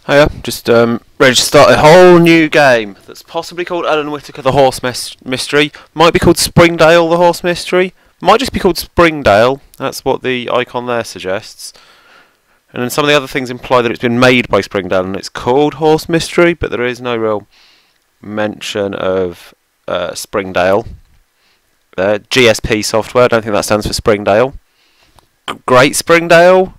Hiya, just ready to start a whole new game that's possibly called Alan Whitaker the Horse Mystery. Might be called Springdale the Horse Mystery. Might just be called Springdale. That's what the icon there suggests. And then some of the other things imply that it's been made by Springdale and it's called Horse Mystery, but there is no real mention of Springdale. GSP software, I don't think that stands for Springdale. Great Springdale.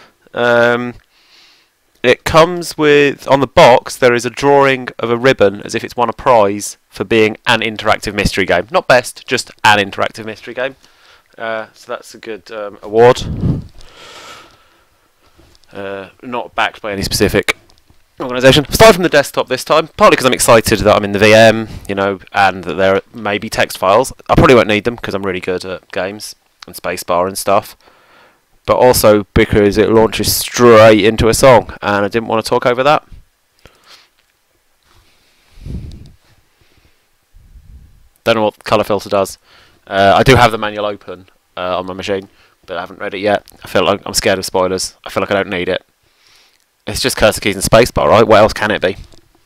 It comes with, on the box, there is a drawing of a ribbon as if it's won a prize for being an interactive mystery game. Not best, just an interactive mystery game. So that's a good award. Not backed by any specific organisation. Starting from the desktop this time, partly because I'm excited that I'm in the VM, you know, and that there may be text files. I probably won't need them because I'm really good at games and spacebar and stuff. But also because it launches straight into a song, and I didn't want to talk over that. Don't know what the colour filter does. I do have the manual open on my machine, but I haven't read it yet. I feel like I'm scared of spoilers. I feel like I don't need it. It's just cursor keys and spacebar, right? What else can it be?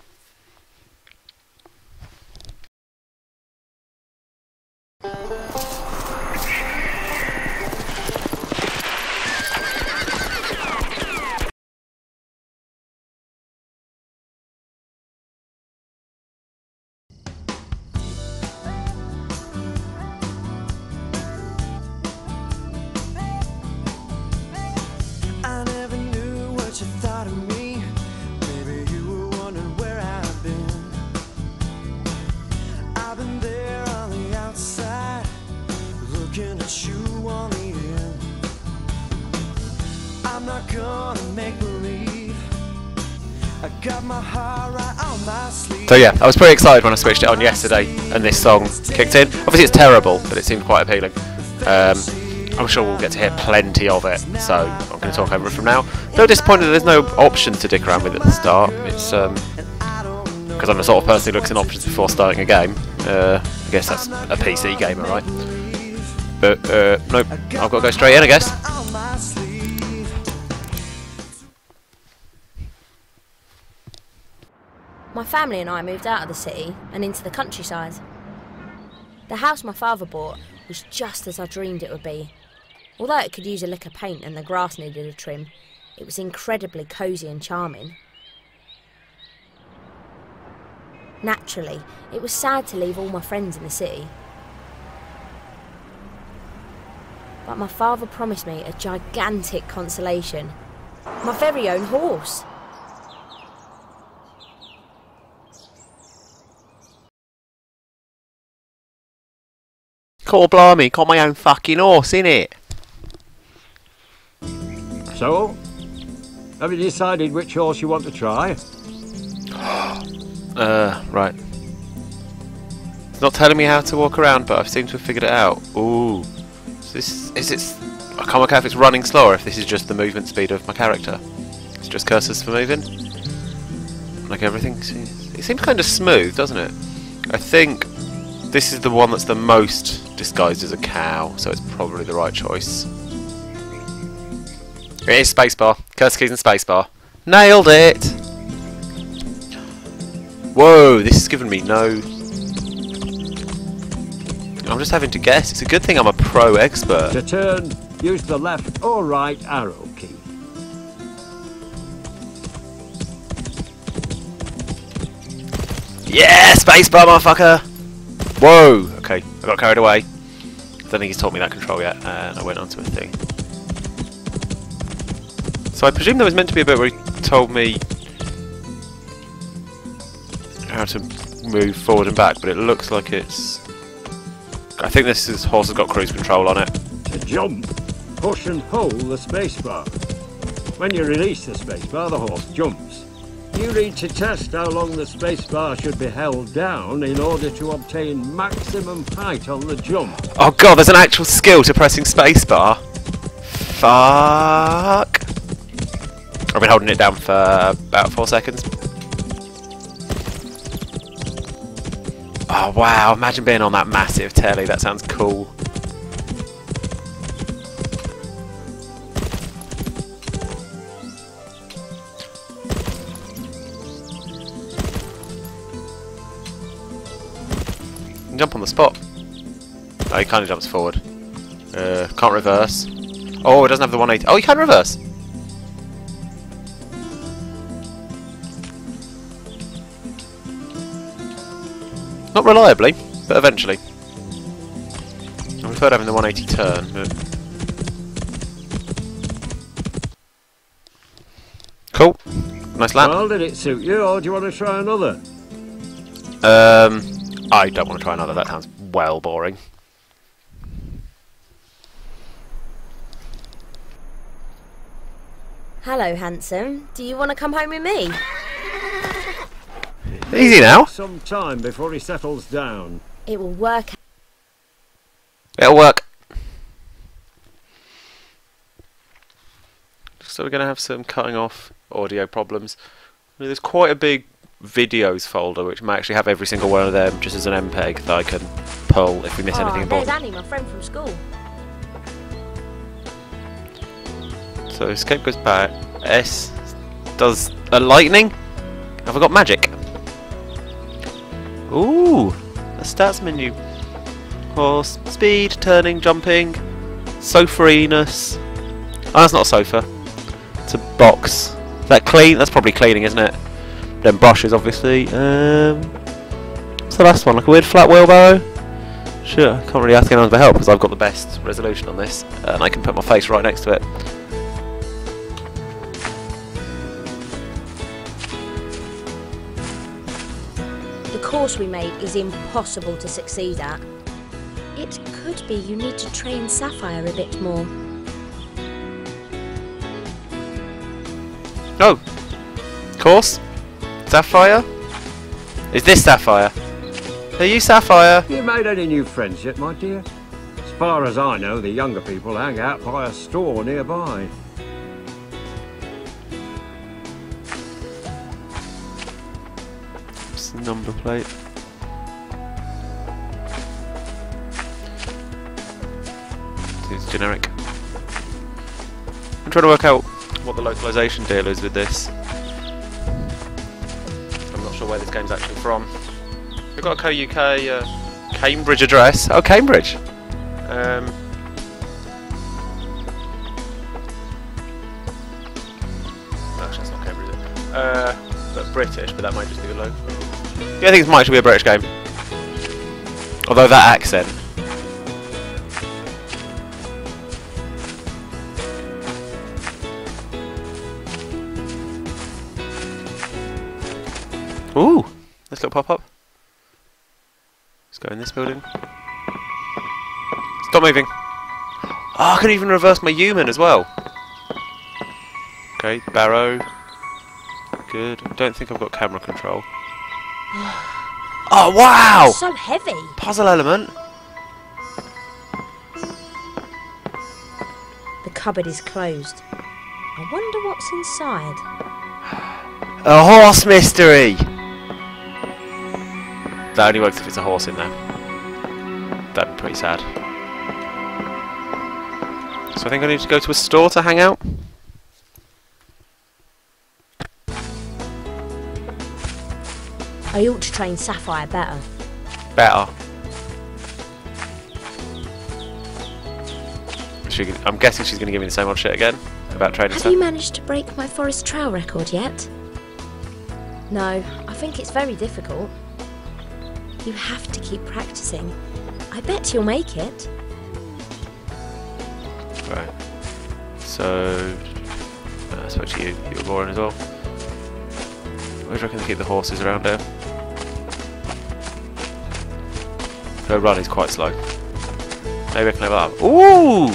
So yeah, I was pretty excited when I switched it on yesterday and this song kicked in. Obviously it's terrible, but it seemed quite appealing. I'm sure we'll get to hear plenty of it, so I'm going to talk over it from now. No disappointed that there's no option to dick around with at the start. It's because I'm the sort of person who looks in options before starting a game. I guess that's a PC gamer, right? But nope, I've got to go straight in, I guess. My family and I moved out of the city and into the countryside. The house my father bought was just as I dreamed it would be. Although it could use a lick of paint and the grass needed a trim, it was incredibly cosy and charming. Naturally, it was sad to leave all my friends in the city. But my father promised me a gigantic consolation. My very own horse. Cool, blimey, got my own fucking horse, innit? So, have you decided which horse you want to try? Right. It's not telling me how to walk around, but I seem to have figured it out. Ooh. So this is it. I can't work out if it's running slow or if this is just the movement speed of my character. It's just cursors for moving. Like everything. It seems kind of smooth, doesn't it? I think this is the one that's the most disguised as a cow, so it's probably the right choice. It is spacebar. Cursor keys and spacebar. Nailed it! Whoa, this has given me no... I'm just having to guess. It's a good thing I'm a pro expert. To turn, use the left or right arrow key. Yeah, spacebar, motherfucker! Whoa! Okay, I got carried away. I don't think he's taught me that control yet, and I went onto a thing. So I presume there was meant to be a bit where he told me how to move forward and back, but it looks like it's... I think this horse has got cruise control on it. To jump, push and hold the spacebar. When you release the spacebar, the horse jumps. You need to test how long the spacebar should be held down in order to obtain maximum height on the jump. Oh god, there's an actual skill to pressing spacebar. Fuck. I've been holding it down for about 4 seconds. Oh wow, imagine being on that massive telly, that sounds cool. can jump on the spot. Oh, he kind of jumps forward. Can't reverse. Oh, it doesn't have the 180. Oh, he can reverse. Not reliably, but eventually. I preferred having the 180 turn, but... Cool. Nice lap. Well, did it suit you, or do you want to try another? I don't want to try another. That sounds well boring. Hello, handsome. Do you want to come home with me? Easy now. Some time before he settles down. It will work. It'll work. So we're going to have some cutting off audio problems. There's quite a big videos folder which might actually have every single one of them just as an MPEG that I can pull if we miss anything there's important. Annie, my friend from school. So escape goes back. S does a lightning. Have I got magic? Ooh, a stats menu. Horse, speed, turning, jumping, sofariness. Oh, that's not a sofa. It's a box. Is that clean? That's probably cleaning, isn't it? Then brushes, obviously. What's the last one? Like a weird flat wheelbarrow? Sure, can't really ask anyone for help because I've got the best resolution on this, and I can put my face right next to it. The course we made is impossible to succeed at. It could be you need to train Sapphire a bit more. Oh! Course? Sapphire? Is this Sapphire? Are you Sapphire? Have you made any new friends yet, my dear? As far as I know, the younger people hang out by a store nearby. What's the number plate? It's generic. I'm trying to work out what the localization deal is with this. I'm not sure where this game's actually from. We've got a Co-UK Cambridge address. Oh, Cambridge! Actually, that's not Cambridge, is it? But British, but that might just be the local. Yeah, I think it might actually be a British game. Although that accent. Ooh! Nice little pop-up. Let's go in this building. Stop moving! Oh, I can even reverse my human as well. Okay, barrow. Good. I don't think I've got camera control. Oh, wow! It's so heavy. Puzzle element. The cupboard is closed. I wonder what's inside. A horse mystery! That only works if it's a horse in there. That'd be pretty sad. So I think I need to go to a store to hang out. I ought to train Sapphire better. Better. I'm guessing she's going to give me the same old shit again about training Have stuff. you managed to break my forest trail record yet? No, I think it's very difficult. You have to keep practicing. I bet you'll make it. Right. So, I suppose you were boring as well. Where do you reckon they keep the horses around here? Her run is quite slow. Maybe I can level up. Ooh!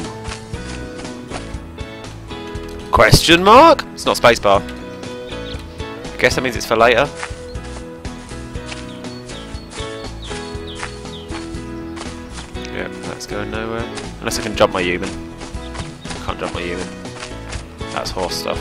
Question mark? It's not spacebar. I guess that means it's for later. Yeah, that's going nowhere. Unless I can jump my human. I can't jump my human. That's horse stuff.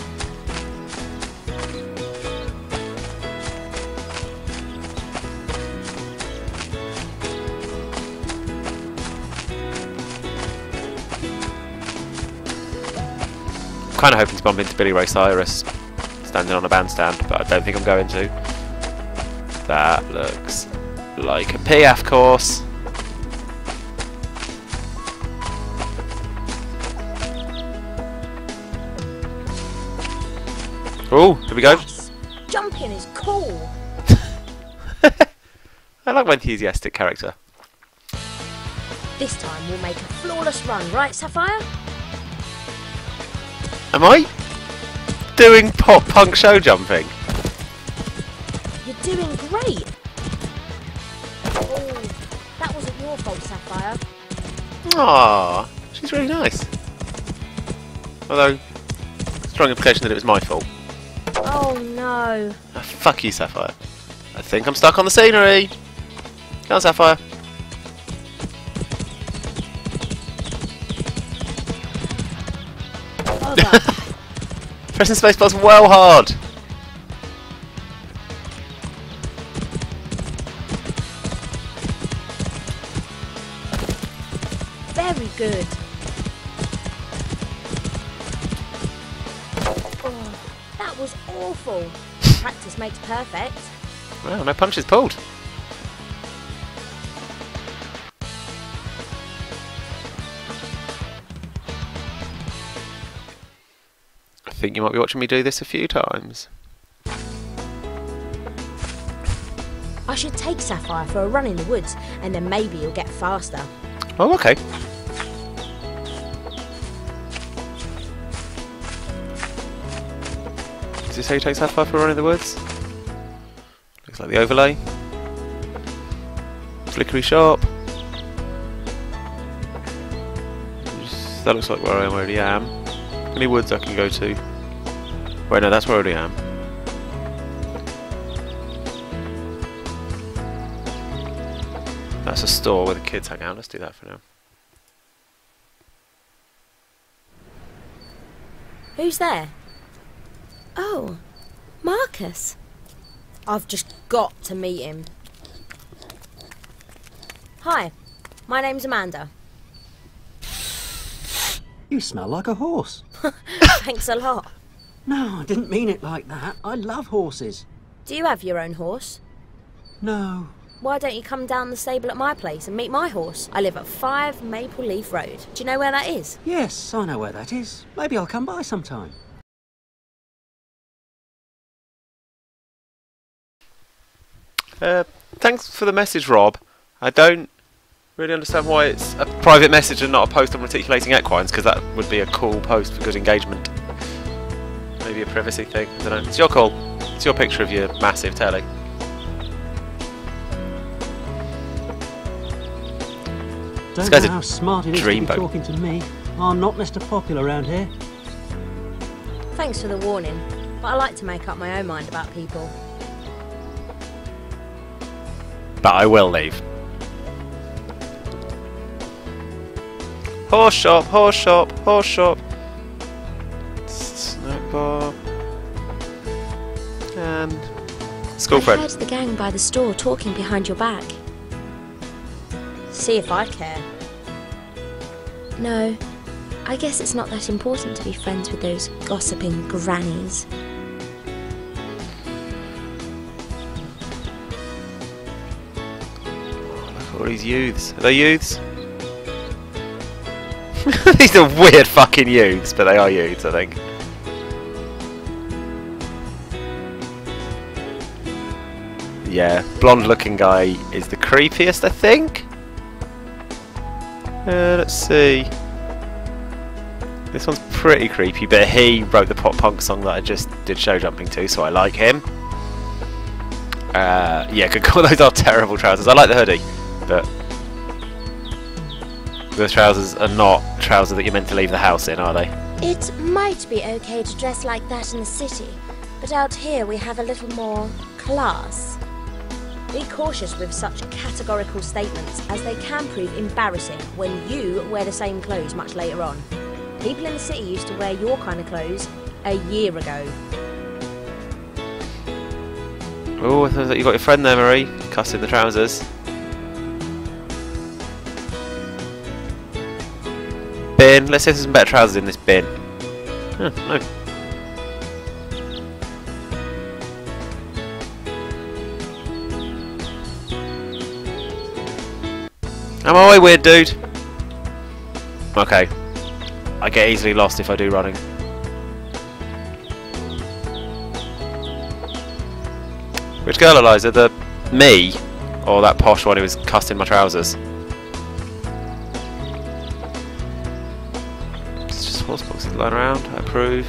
I'm kind of hoping to bump into Billy Ray Cyrus standing on a bandstand, but I don't think I'm going to. That looks Like a PF course. Oh, here we go. Yes, jumping is cool. I like my enthusiastic character. This time we'll make a flawless run, right, Sapphire? Am I doing pop punk show jumping? You're doing great. Oh, that wasn't your fault, Sapphire. Ah, she's really nice. Although, strong implication that it was my fault. Oh no. Ah, fuck you, Sapphire. I think I'm stuck on the scenery. Come on, Sapphire. Bother. Pressing spacebar's well hard. Very good. Oh, that was awful. Practice makes perfect. Wow, no punches pulled. I think you might be watching me do this a few times. I should take Sapphire for a run in the woods, and then maybe you'll get faster. Oh, okay. Does it say you take Sapphire for a run in the woods? Looks like the overlay. Flickery sharp. That looks like where I already am. Any woods I can go to? Wait, no, that's where I already am. That's a store where the kids hang out. Let's do that for now. Who's there? Oh, Marcus. I've just got to meet him. Hi, my name's Amanda. You smell like a horse. Thanks a lot. No, I didn't mean it like that. I love horses. Do you have your own horse? No. Why don't you come down the stable at my place and meet my horse? I live at 5 Maple Leaf Road. Do you know where that is? Yes, I know where that is. Maybe I'll come by sometime. Thanks for the message, Rob. I don't really understand why it's a private message and not a post on reticulating equines, because that would be a cool post for good engagement. Maybe a privacy thing. I don't know. It's your call. It's your picture of your massive telly. Don't guy's know a how smart it is to be dreamboat. talking to me. I'm not Mr. Popular around here. Thanks for the warning, but I like to make up my own mind about people. But I will leave. Horse shop, horse shop, horse shop. Snack bar. And school I friend. heard the gang by the store talking behind your back. See if I'd care. No, I guess it's not that important to be friends with those gossiping grannies. Look at all these youths. Are they youths? These are weird fucking youths, but they are youths, I think. Yeah, blonde looking guy is the creepiest, I think. Let's see. This one's pretty creepy, but he wrote the pop punk song that I just did show jumping to, so I like him. Yeah, good call. Those are terrible trousers. I like the hoodie, but the trousers are not trousers that you're meant to leave the house in, are they? It might be okay to dress like that in the city, but out here we have a little more class. Be cautious with such categorical statements, as they can prove embarrassing when you wear the same clothes much later on. People in the city used to wear your kind of clothes a year ago. Oh, I thought you got your friend there, Marie, cussing the trousers. Bin. Let's see if there's some better trousers in this bin. Huh, no. Am I weird, dude? Okay. I get easily lost if I do running. Which girl, Eliza? The me? Or that posh one who was cussing my trousers? It's just horse boxes lying around. I approve.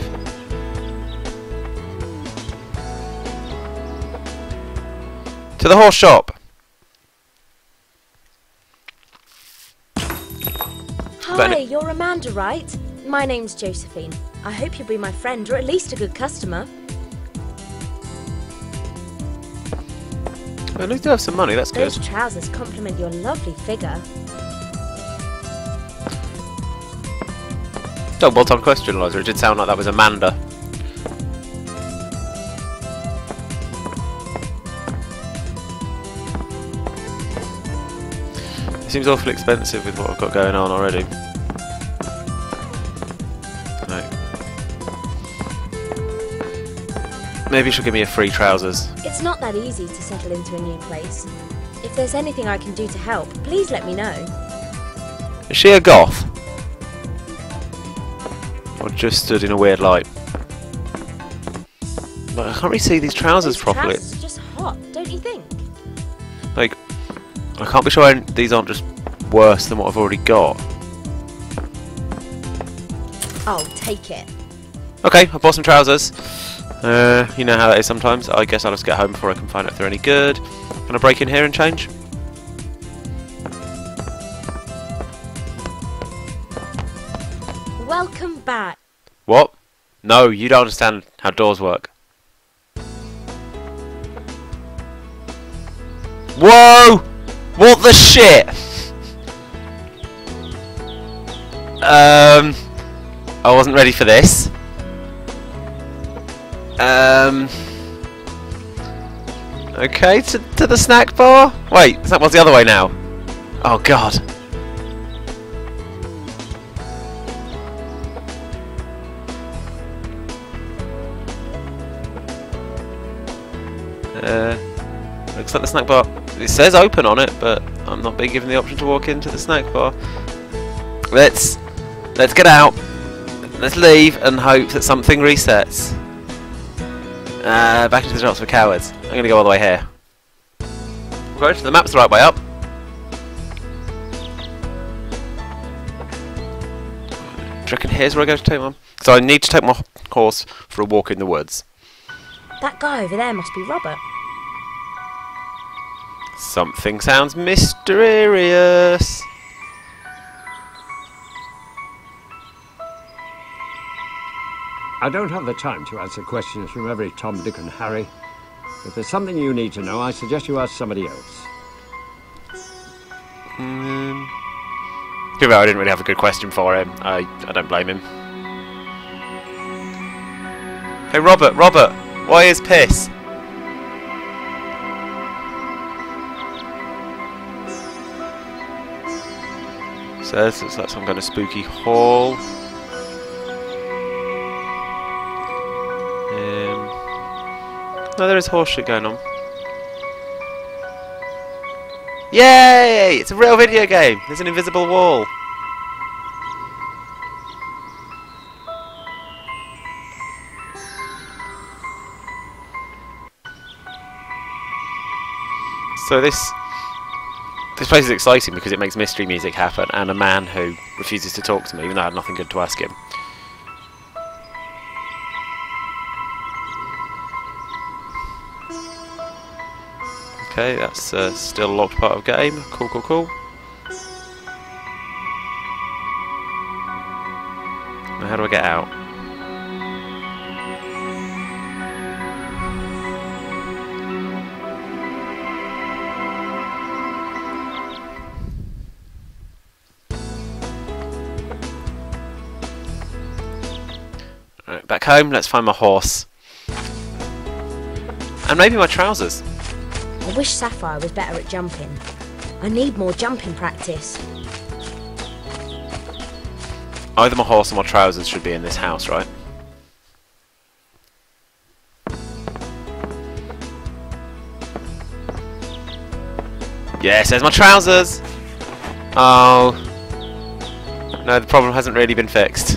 To the horse shop! Hi, you're Amanda, right? My name's Josephine. I hope you'll be my friend, or at least a good customer. Well, at least you have some money, that's good. Those trousers complement your lovely figure. Oh, well done question, Eliza. It did sound like that was Amanda. It seems awfully expensive with what I've got going on already. Right. Maybe she'll give me a free trousers. It's not that easy to settle into a new place. If there's anything I can do to help, please let me know. Is she a goth? Or just stood in a weird light? But I can't really see these trousers properly. Trousers are just hot, don't you think? Like, I can't be sure these aren't just worse than what I've already got. I'll take it. Okay, I bought some trousers. You know how that is sometimes. I guess I'll just get home before I can find out if they're any good. Can I break in here and change? Welcome back. What? No, you don't understand how doors work. Whoa! What the shit? I wasn't ready for this. Okay, to the snack bar? Wait, that was the other way now. Oh god. Looks like the snack bar. It says open on it, but I'm not being given the option to walk into the snack bar. Let's get out. Let's leave and hope that something resets. Back into the shops for cowards. I'm gonna go all the way here. Right, the map's the right way up. Do you reckon here's where I go to take one? So I need to take my horse for a walk in the woods. That guy over there must be Robert. Something sounds mysterious. I don't have the time to answer questions from every Tom, Dick and Harry. If there's something you need to know, I suggest you ask somebody else. Too bad I didn't really have a good question for him. I don't blame him. Hey Robert, why is piss? Says looks like some kind of spooky hall. No, there is horse shit going on. Yay! It's a real video game. There's an invisible wall. So this place is exciting because it makes mystery music happen and a man who refuses to talk to me even though I had nothing good to ask him. Okay, that's still a locked part of the game. Cool, cool, cool. Now how do I get out? Alright, back home, let's find my horse. And maybe my trousers. I wish Sapphire was better at jumping. I need more jumping practice. Either my horse or my trousers should be in this house, right? Yes, there's my trousers! Oh. No, the problem hasn't really been fixed.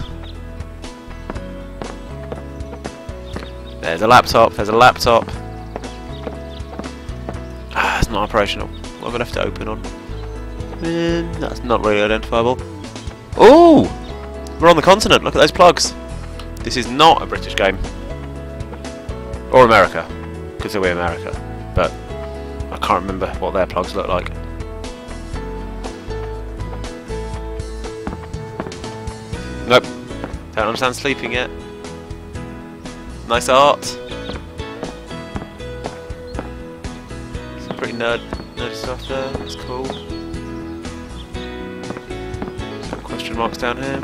There's a laptop, there's a laptop. Ah, it's not operational. What have I left it open on? That's not really identifiable. Oh! We're on the continent, look at those plugs. This is not a British game. Or America. Could still be America. But I can't remember what their plugs look like. Nope. Don't understand sleeping yet. Nice art. Some pretty nerdy stuff there. That's cool. Some question marks down here.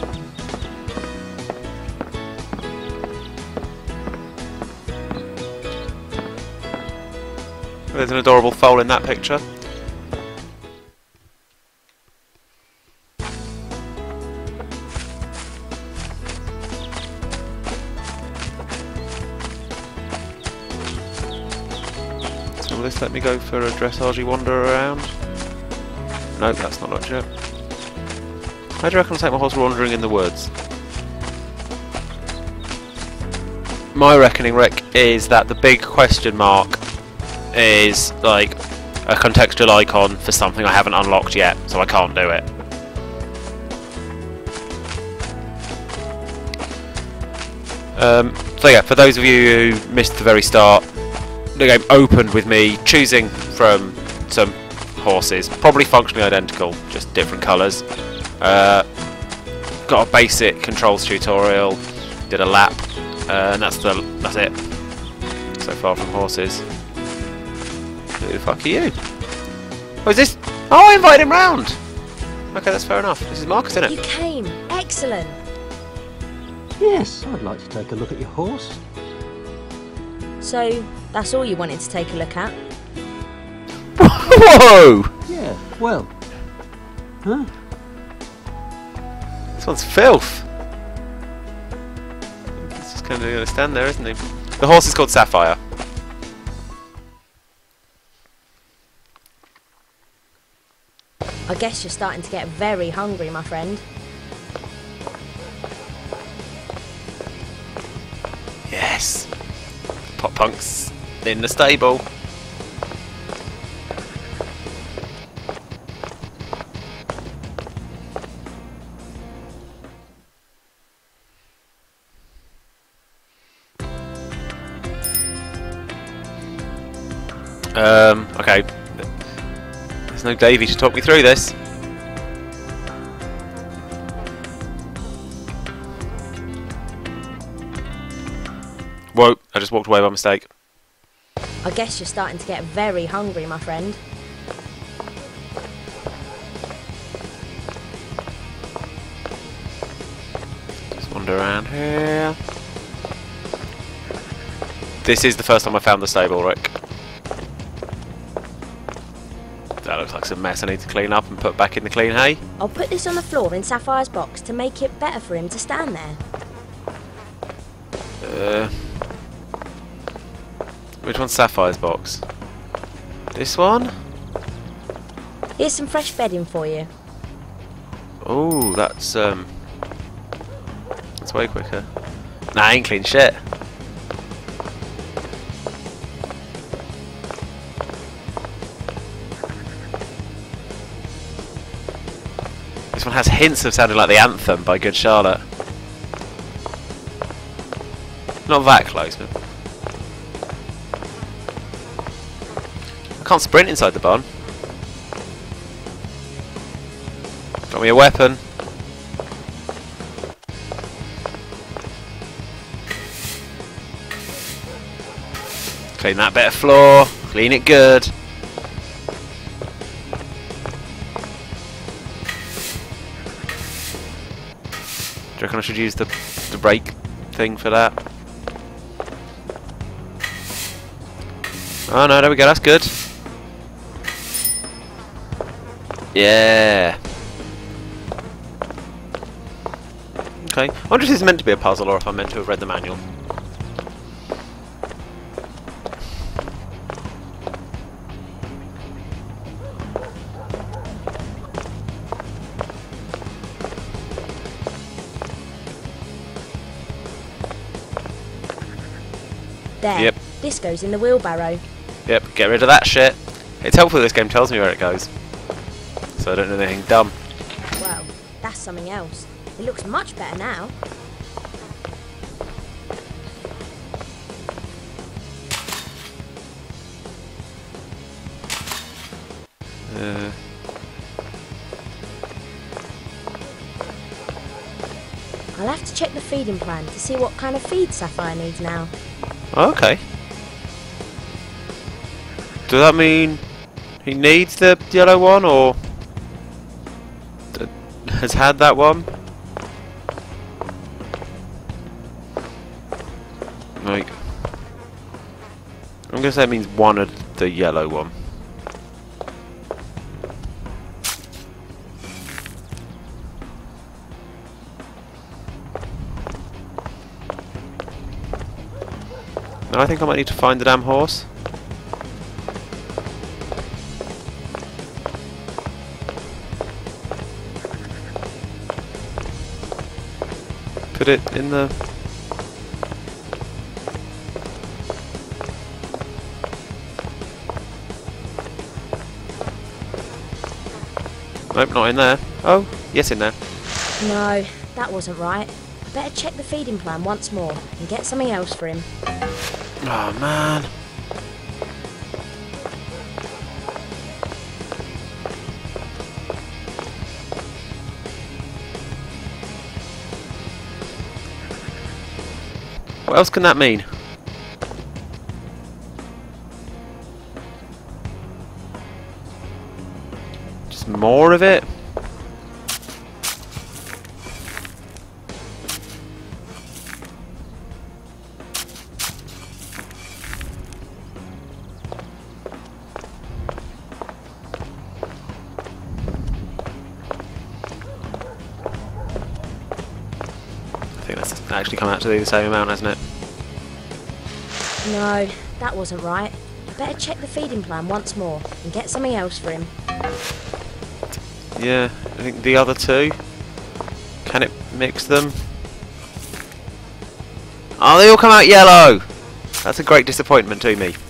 There's an adorable foal in that picture. So will this let me go for a dressage wander around? No, that's not much yet. How do you reckon I'll take my horse wandering in the woods? My reckoning, Rick, is that the big question mark is like a contextual icon for something I haven't unlocked yet, so I can't do it. So yeah, for those of you who missed the very start, the game opened with me choosing from some horses, probably functionally identical, just different colours. Got a basic controls tutorial, did a lap, and that's it so far from horses. Who the fuck are you? Oh, is this? Oh, I invited him round! Okay, that's fair enough. This is Marcus, isn't it? You came. Excellent. Yes, I'd like to take a look at your horse. So, that's all you wanted to take a look at? Whoa! Yeah, well. Huh? This one's filth. He's just kind of going to stand there, isn't he? The horse is called Sapphire. I guess you're starting to get very hungry, my friend. Yes. Pop Punk's in the stable. Okay. There's no Davy to talk me through this. Whoa, I just walked away by mistake. I guess you're starting to get very hungry, my friend. Just wander around here. This is the first time I found the stable, Rick. That looks like some mess I need to clean up and put back in the clean hay. I'll put this on the floor in Sapphire's box to make it better for him to stand there. Which one's Sapphire's box? This one? Here's some fresh bedding for you. Oh, that's way quicker. Nah, I ain't clean shit. This one has hints of sounding like the anthem by Good Charlotte. Not that close, but I can't sprint inside the barn. Got me a weapon. Clean that bit of floor. Clean it good. Do you reckon I should use the brake thing for that? Oh no, there we go, that's good. Yeah. Okay. I wonder if this is meant to be a puzzle or if I'm meant to have read the manual. There. Yep. This goes in the wheelbarrow. Yep, get rid of that shit. It's helpful this game tells me where it goes, so I don't do anything dumb. Well, that's something else. It looks much better now. I'll have to check the feeding plan to see what kind of feed Sapphire needs now. Okay. Does that mean he needs the yellow one, or has had that one? Like, I'm gonna say it means one of the yellow one. No, I think I might need to find the damn horse. Put it in the... Nope, not in there. Oh, yes, in there. No, that wasn't right. I better check the feeding plan once more and get something else for him. Oh, man. What else can that mean? Just more of it? I think that's actually come out to be the same amount, hasn't it? No, that wasn't right. I better check the feeding plan once more and get something else for him. Yeah, I think the other two. Can it mix them? Oh, they all come out yellow! That's a great disappointment to me.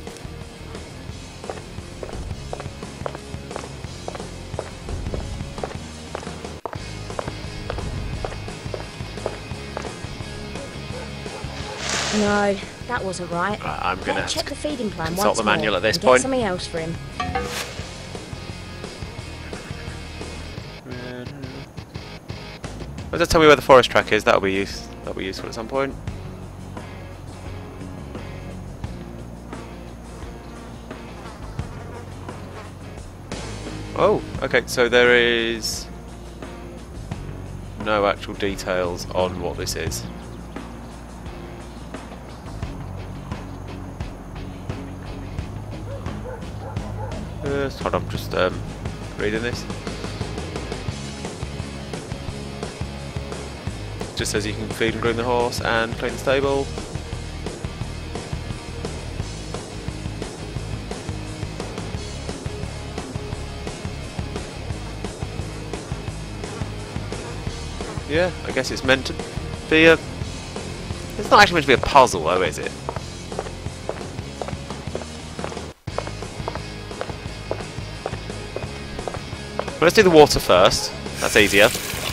No, that wasn't right. I'm gonna Better have check to the feeding plan consult once the more manual at this and point. get something else for him. Well, just tell me where the forest track is. That'll be useful at some point. Oh, okay. So there is no actual details on what this is. Hold on, just reading this. Just says you can feed and groom the horse and clean the stable. Yeah, I guess it's meant to be a... It's not actually meant to be a puzzle though, is it? Well, let's do the water first. That's easier.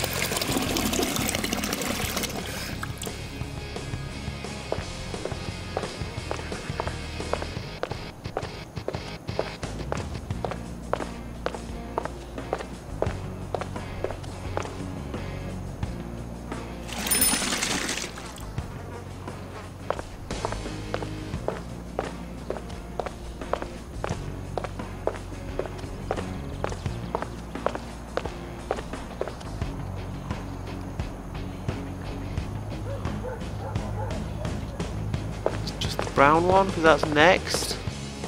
Brown one, because that's next.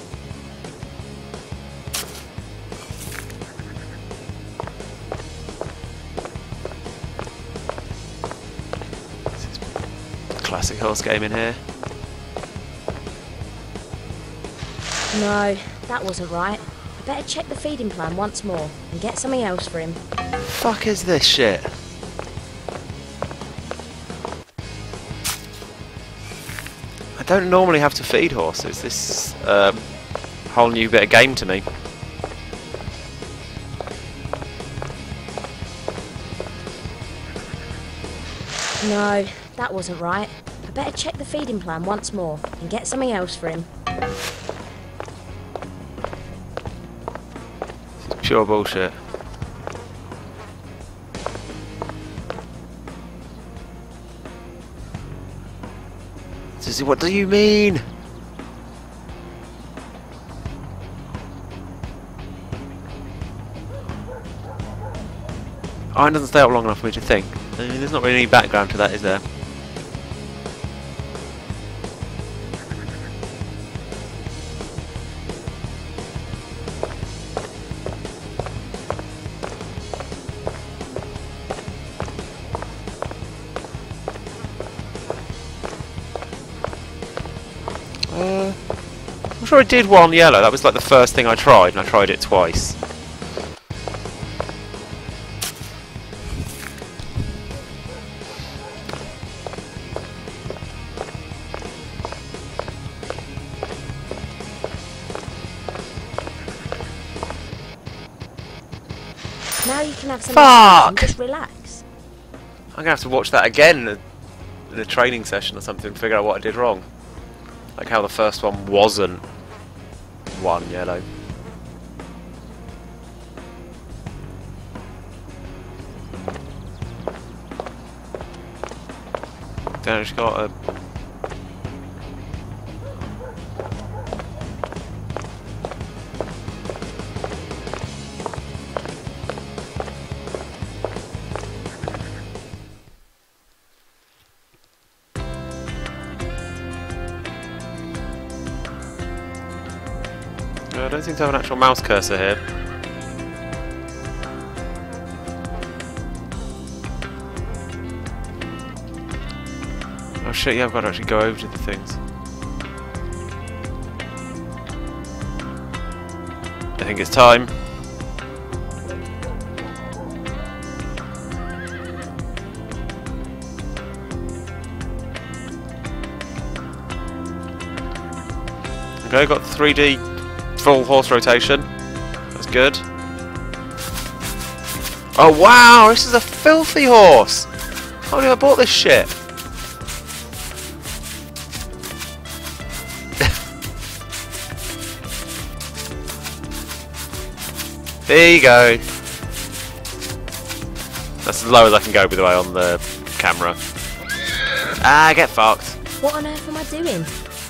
This is classic horse game in here. No, that wasn't right. I better check the feeding plan once more and get something else for him. Fuck is this shit? I don't normally have to feed horses. This is a whole new bit of game to me. No, that wasn't right. I better check the feeding plan once more and get something else for him. This is pure bullshit. What do you mean? Iron doesn't stay up long enough for me to think. I mean, there's not really any background to that, is there? I'm sure I did one yellow. That was like the first thing I tried, and I tried it twice. Now you can have some Fuck! and just relax. I'm gonna have to watch that again in a training session or something to figure out what I did wrong. Like how the first one wasn't one yellow. Then I just got a... I don't seem to have an actual mouse cursor here. Oh shit, yeah, I've got to actually go over to the things. I think it's time. Okay, got 3D full horse rotation. That's good. Oh wow, this is a filthy horse! How did I bought this shit? There you go. That's as low as I can go, by the way, on the camera. Ah, get fucked. What on earth am I doing?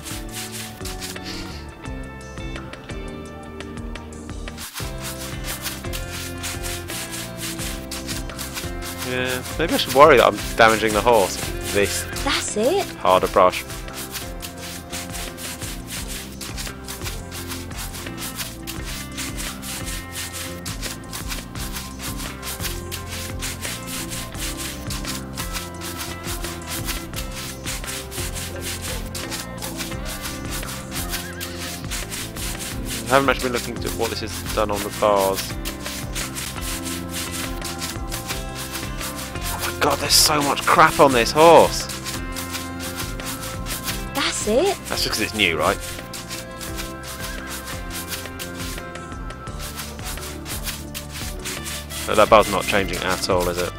Yeah, maybe I should worry that I'm damaging the horse with this That's it. harder brush. I haven't actually been looking at what this has done on the bars. Oh my god, there's so much crap on this horse! That's it. That's just because it's new, right? But that bar's not changing at all, is it?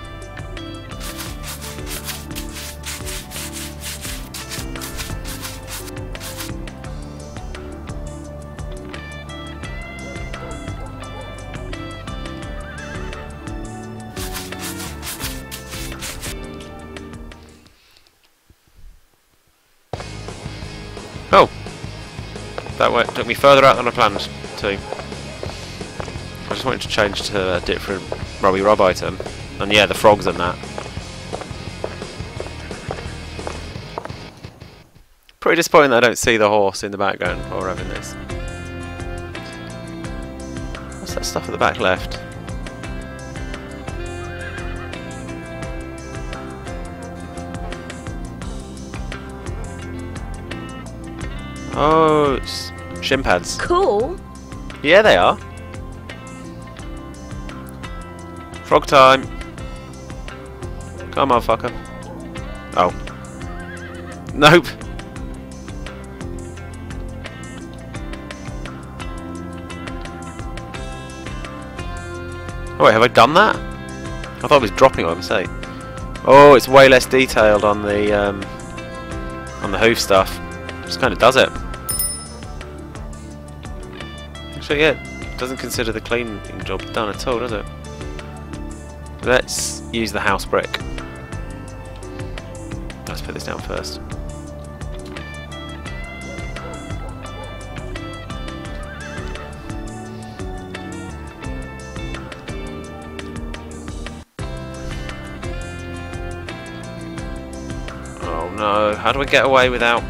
Oh! That way took me further out than I planned to. I just wanted to change to a different Robbie Rob item. And yeah, the frogs and that. Pretty disappointing that I don't see the horse in the background while we're having this. What's that stuff at the back left? Oh, it's shin pads. Cool. Yeah, they are. Frog time. Come on, motherfucker. Oh. Nope. Oh wait, have I done that? I thought I was dropping it by mistake. Oh, it's way less detailed on the hoof stuff. Just kind of does it. Actually, yeah, it doesn't consider the cleaning job done at all, does it? Let's use the house brick. Let's put this down first. Oh no, how do I get away without...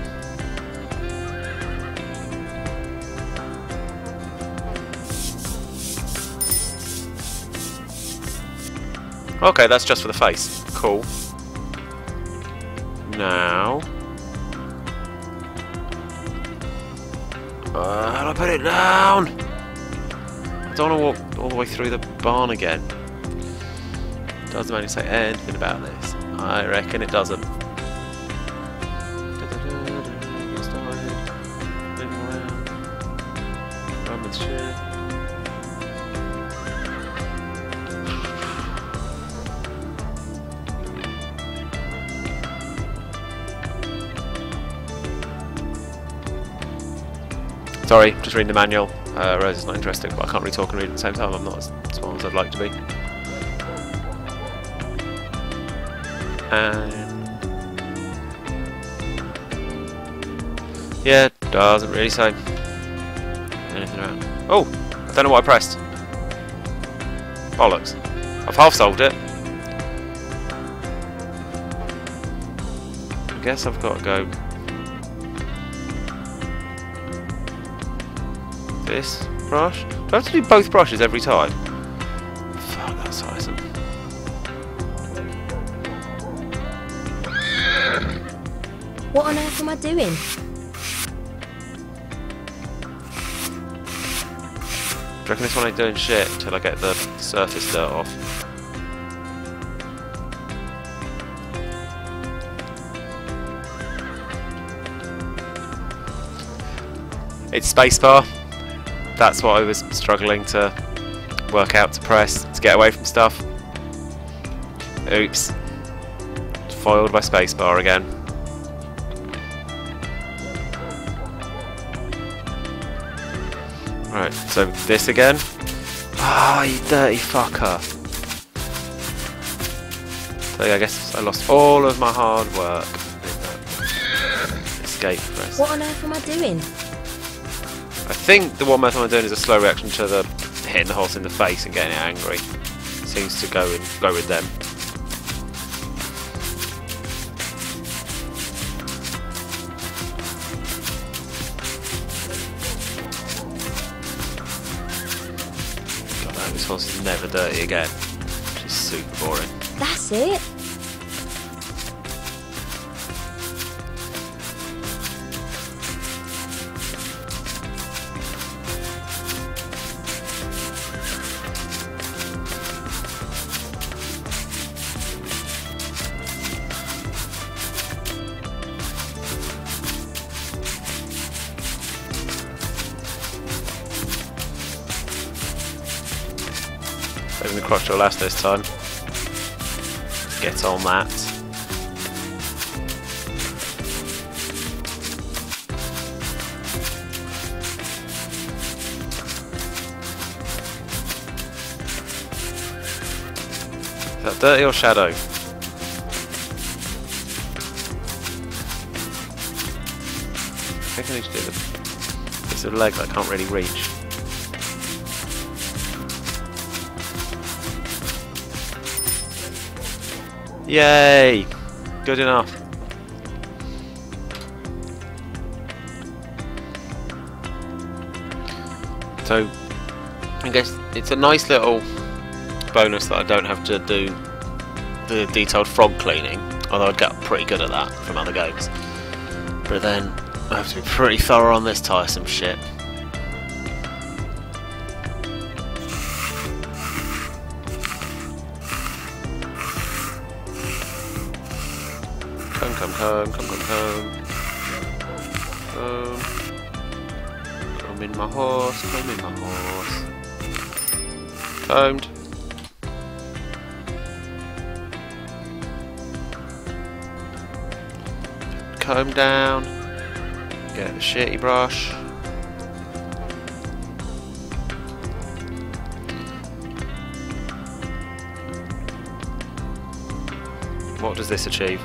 Okay, that's just for the face. Cool. Now... how do I put it down? I don't want to walk all the way through the barn again. Doesn't matter say anything about this. I reckon it doesn't. Sorry, just reading the manual. Rose is not interested, but I can't really talk and read at the same time. I'm not as smart as I'd like to be. And yeah, it doesn't really say anything around. Oh, I don't know what I pressed. Bollocks. I've half solved it. I guess I've got to go this brush. Do I have to do both brushes every time? Fuck, that's awesome. What on earth am I doing? Do you reckon this one ain't doing shit until I get the surface dirt off? It's spacebar. That's what I was struggling to work out to press to get away from stuff. Oops. Foiled by spacebar again. Right, so this again. Ah, you dirty fucker. So yeah, I guess I lost all of my hard work in that escape press. What on earth am I doing? I think the one method I'm doing is a slow reaction to the hitting the horse in the face and getting it angry. Seems to go with them. God, I hope this horse is never dirty again. Which is super boring. That's it. Saving the crotch will last this time. Get on that. Is that dirty or shadow? I think I need to do the piece of leg that I can't really reach. Yay! Good enough. So, I guess it's a nice little bonus that I don't have to do the detailed frog cleaning, although I'd get pretty good at that from other games. But then, I have to be pretty thorough on this tiresome shit. Come home. Come in my horse, Combed. comb down. Get the shitty brush. What does this achieve?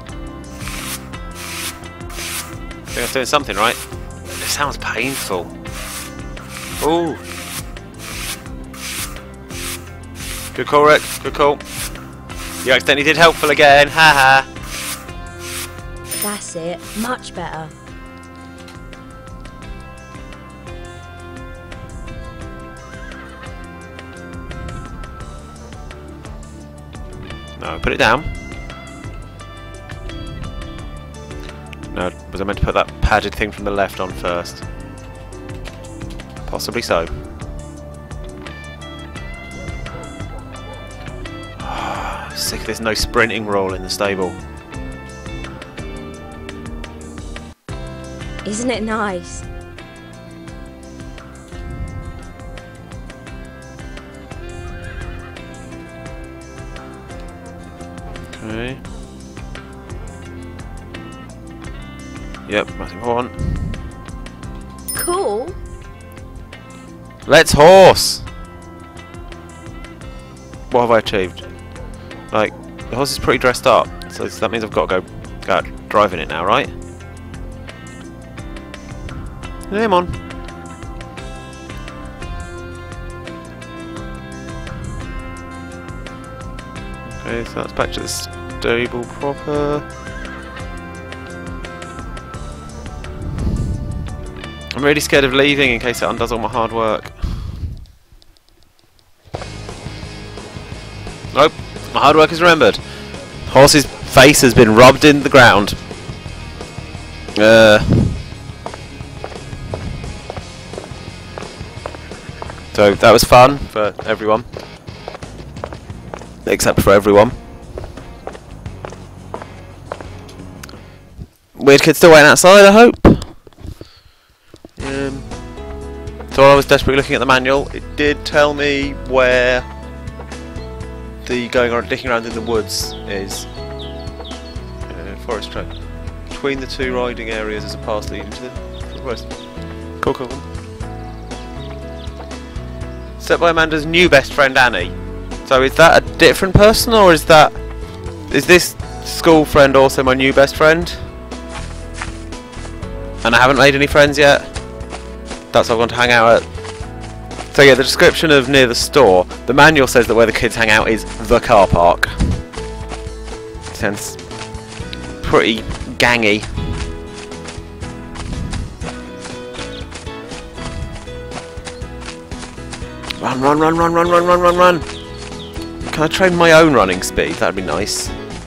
I think I'm doing something right. It sounds painful. Ooh. Good call, Rick. Good call. You accidentally did helpful again. Haha. That's it. Much better. No, put it down. No, was I meant to put that padded thing from the left on first? Possibly so. Sick of this no sprinting rule in the stable. Isn't it nice? Okay. Yep, that's important. Cool. Let's horse! What have I achieved? Like, the horse is pretty dressed up, so that means I've got to go out driving it now, right? Come on. Okay, so that's back to the stable proper. I'm really scared of leaving in case it undoes all my hard work. Nope, my hard work is remembered. Horse's face has been rubbed in the ground. So that was fun for everyone. Except for everyone. Weird kid still waiting outside, I hope. So while I was desperately looking at the manual, it did tell me where the going around, dicking around in the woods is. Forest track. Between the two riding areas as a path leading to the forest. Cool, cool, cool. Set by Amanda's new best friend Annie. So is that a different person, or is this school friend also my new best friend? And I haven't made any friends yet. That's what I want to hang out at. So yeah, the description of near the store, the manual says that where the kids hang out is the car park. Sounds pretty gangy. Run, run, run, run, run, run, run, run, run! Can I train my own running speed? That'd be nice.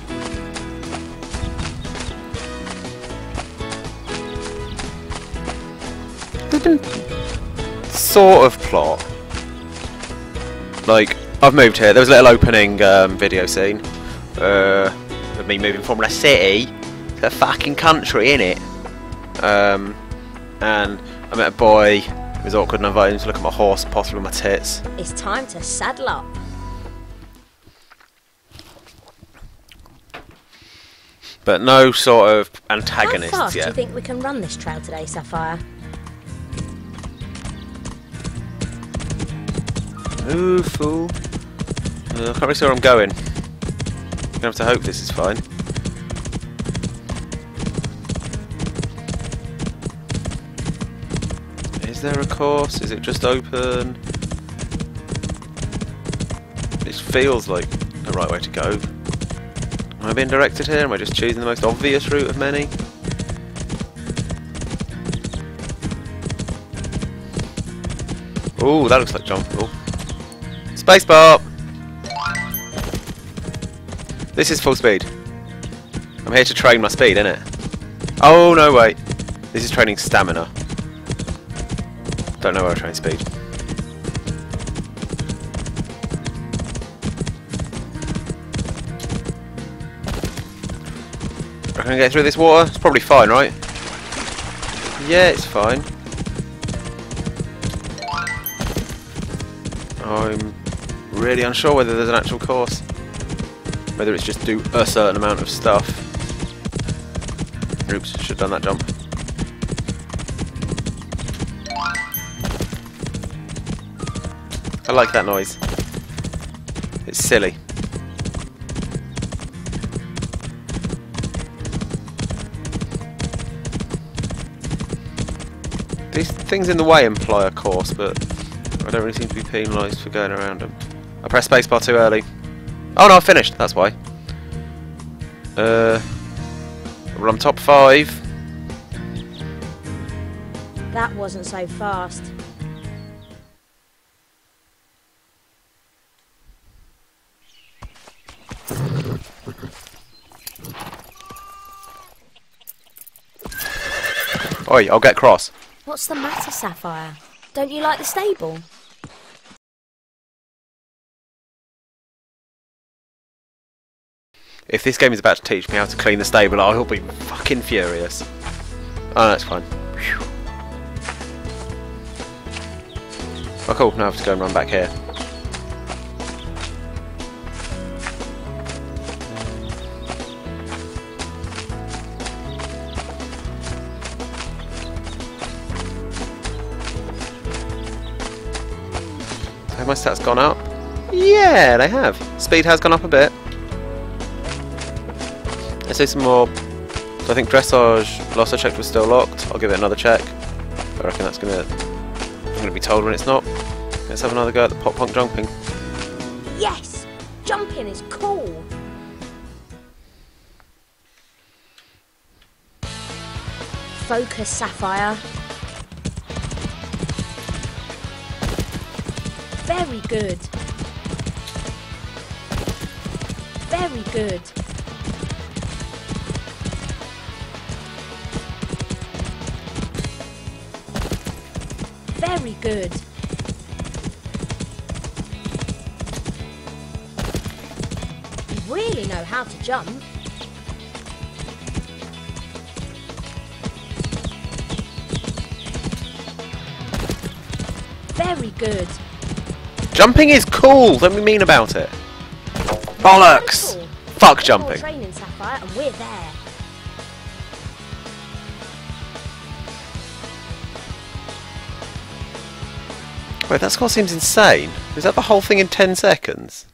There's been sort of plot. Like, I've moved here. There was a little opening video scene of me moving from a city to a fucking country, innit? And I met a boy. It was awkward and I invited him to look at my horse and possibly my tits. It's time to saddle up. But no sort of antagonists How fast yet. do you think we can run this trail today, Sapphire? Ooh, fool. I can't really see where I'm going. I'm gonna have to hope this is fine. Is there a course? Is it just open? It feels like the right way to go. Am I being directed here? Am I just choosing the most obvious route of many? Ooh, that looks like jumpable. Spacebar! This is full speed. I'm here to train my speed, innit? Oh, no, wait. This is training stamina. Don't know where I train speed. Reckon I can get through this water? It's probably fine, right? Yeah, it's fine. I'm really unsure whether there's an actual course. Whether it's just do a certain amount of stuff. Oops, should have done that jump. I like that noise. It's silly. These things in the way imply a course, but I don't really seem to be penalised for going around them. I pressed spacebar too early. Oh no, I finished, that's why. Well, I'm top 5. That wasn't so fast. Oi, I'll get cross. What's the matter, Sapphire? Don't you like the stable? If this game is about to teach me how to clean the stable, I will be fucking furious. Oh, that's fine. Whew. Oh cool, now I have to go and run back here. Have my stats gone up? Yeah, they have. Speed has gone up a bit. Let's do some more. So I think dressage, last I checked, was still locked. I'll give it another check. I reckon that's I'm gonna be told when it's not. Let's have another go at the pop punk jumping. Yes! Jumping is cool! Focus, Sapphire. Very good. Very good. Very good. You really know how to jump. Very good. Jumping is cool! Don't be mean about it. Bollocks! Cool. Fuck More jumping. training, Sapphire, and we're there. Wait, that score seems insane. Is that the whole thing in 10 seconds?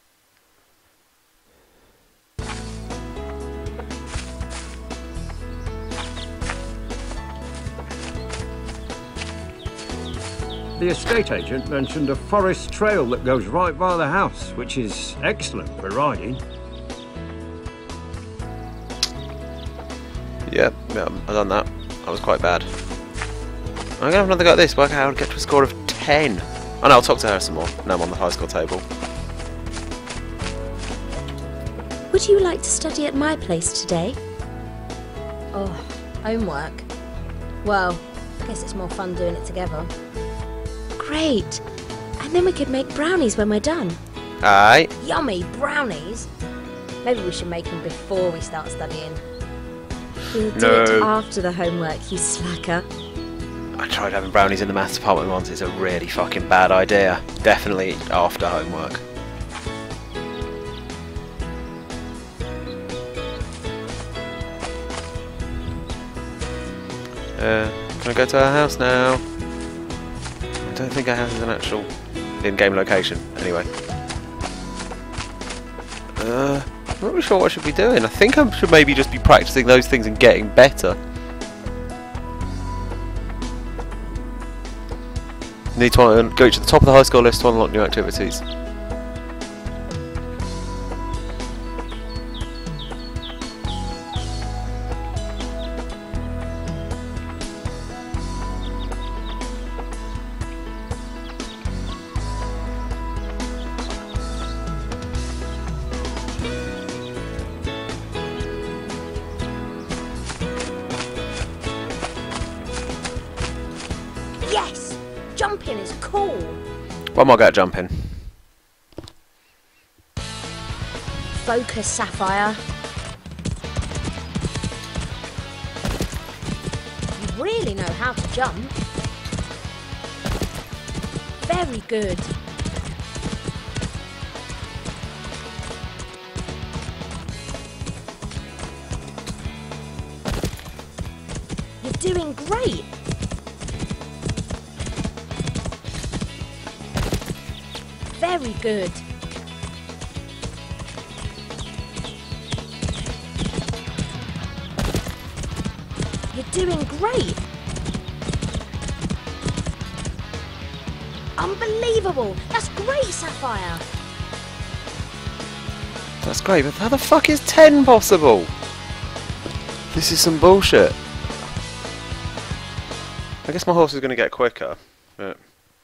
The estate agent mentioned a forest trail that goes right by the house, which is excellent for riding. Yeah, I've done that. That was quite bad. I'm gonna have another go at this, work out how to get to a score of 10. Oh no, I'll talk to her some more. Now I'm on the high score table. Would you like to study at my place today? Oh, homework. Well, I guess it's more fun doing it together. Great! And then we could make brownies when we're done. Aye. Yummy brownies! Maybe we should make them before we start studying. We'll do it after the homework, you slacker. I tried having brownies in the maths department once. It's a really fucking bad idea. Definitely after homework. Can I go to our house now? I don't think our house is an actual in-game location. Anyway. I'm not really sure what I should be doing. I think I should maybe just be practicing those things and getting better. Need to go to the top of the high score list to unlock new activities. Yes! Jumping is cool! One more go at jumping. Focus, Sapphire. You really know how to jump. Very good. great. Very good. You're doing great. Unbelievable. That's great, Sapphire. That's great, but how the fuck is 10 possible? This is some bullshit. I guess my horse is going to get quicker, but...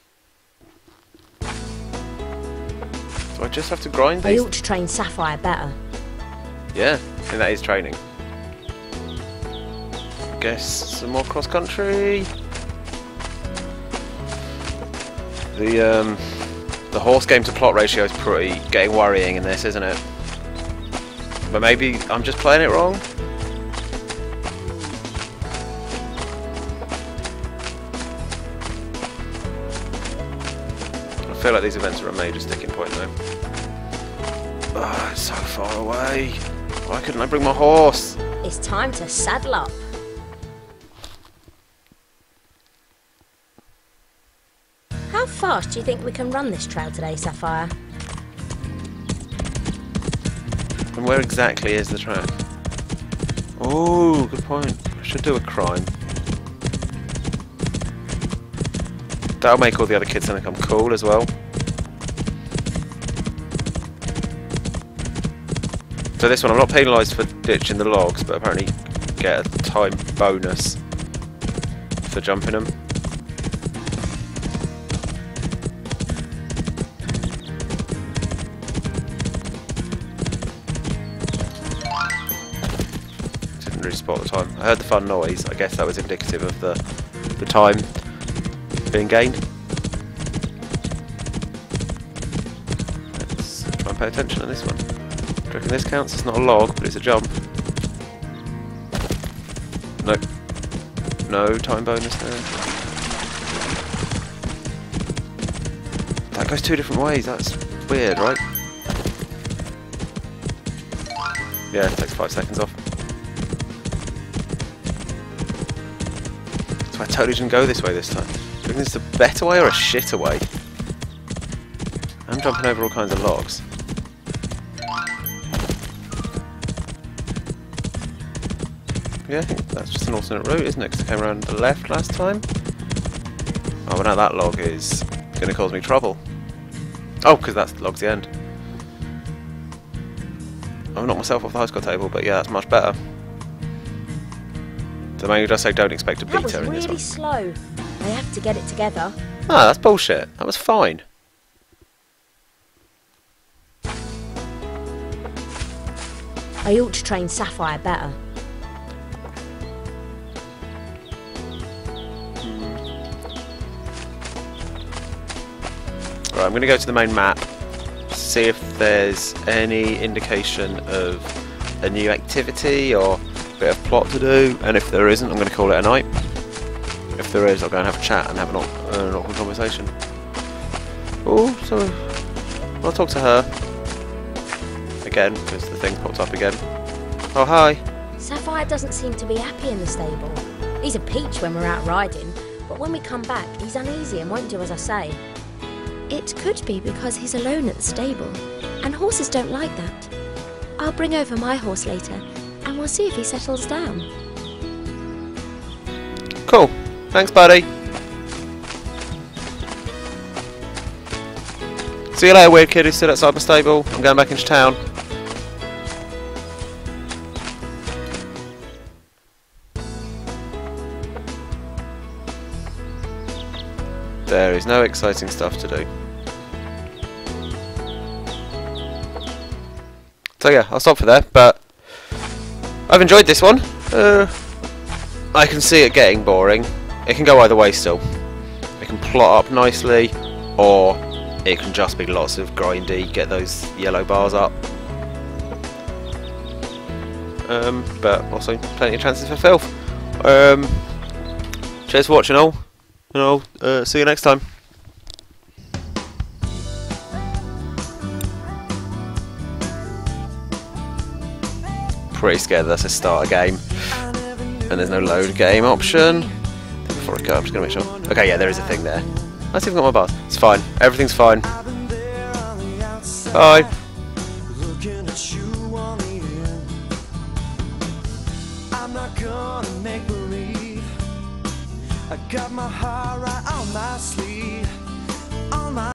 Do I just have to grind I these? ought to train Sapphire better. Yeah, I think that is training. I guess some more cross country. The horse game to plot ratio is pretty getting worrying in this, isn't it? But maybe I'm just playing it wrong. I feel like these events are a major sticking point though. Oh, it's so far away. Why couldn't I bring my horse? It's time to saddle up. How fast do you think we can run this trail today, Sapphire? And where exactly is the track? Oh, good point. I should do a crime. That'll make all the other kids think I'm cool as well. So this one, I'm not penalised for ditching the logs, but apparently get a time bonus for jumping them. Didn't really spot the time. I heard the fun noise. I guess that was indicative of the time being gained. Let's try and pay attention on this one. I reckon this counts. It's not a log, but it's a jump. Nope. No time bonus there. That goes two different ways. That's weird, right? Yeah, it takes 5 seconds off. So I totally didn't go this way this time. Do you think this is a better way or a shitter way? I'm jumping over all kinds of logs. Yeah, I think that's just an alternate route, isn't it? Because I came around the left last time. Oh, but now that log is going to cause me trouble. Oh, because that log's the end. I've knocked myself off the high score table, but yeah, that's much better. So maybe just say don't expect a That was beater in this really one. slow. They have to get it together. Ah, that's bullshit. That was fine. I ought to train Sapphire better. Right, I'm going to go to the main map, see if there's any indication of a new activity or a bit of plot to do, and if there isn't, I'm going to call it a night. If there is, I'll go and have a chat and have an awkward conversation. Oh, so I'll talk to her again, because the thing popped up again. Oh, hi. Sapphire doesn't seem to be happy in the stable. He's a peach when we're out riding, but when we come back, he's uneasy and won't do as I say. It could be because he's alone at the stable, and horses don't like that. I'll bring over my horse later, and we'll see if he settles down. Cool. Thanks, buddy. See you later, weird kid who stood outside my stable. I'm going back into town. There is no exciting stuff to do. So yeah, I'll stop for there, but I've enjoyed this one. I can see it getting boring. It can go either way still. It can plot up nicely, or it can just be lots of grindy, get those yellow bars up. But also plenty of chances for filth. Cheers for watching all, and I'll see you next time. Pretty scared that's a starter game, and there's no load game option. before I go. I'm just going to make sure. Okay, yeah, there is a thing there. Let's see if I've got my bars. It's fine. Everything's fine. Bye. Looking at you on the end. I'm not gonna make believe. I got my heart right on my sleeve. On my